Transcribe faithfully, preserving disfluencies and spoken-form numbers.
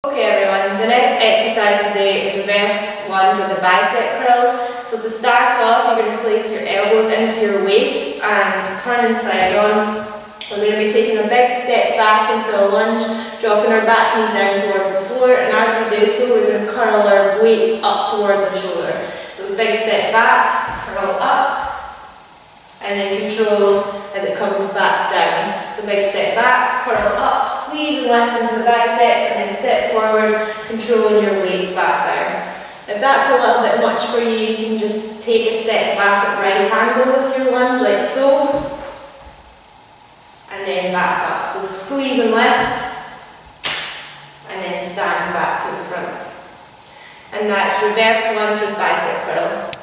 Okay everyone, the next exercise today is reverse lunge with a bicep curl. So to start off, you're going to place your elbows into your waist and turn inside on. We're going to be taking a big step back into a lunge, dropping our back knee down towards the floor, and as we do so, we're going to curl our weight up towards our shoulder. So it's a big step back, curl up, and then control as it comes back down. So big step back, curl up, squeeze and lift into the biceps, and then step forward, controlling your weights back down. If that's a little bit much for you, you can just take a step back at right angle with your lunge, like so, and then back up. So squeeze and lift, and then stand back to the front. And that's reverse lunge with bicep curl.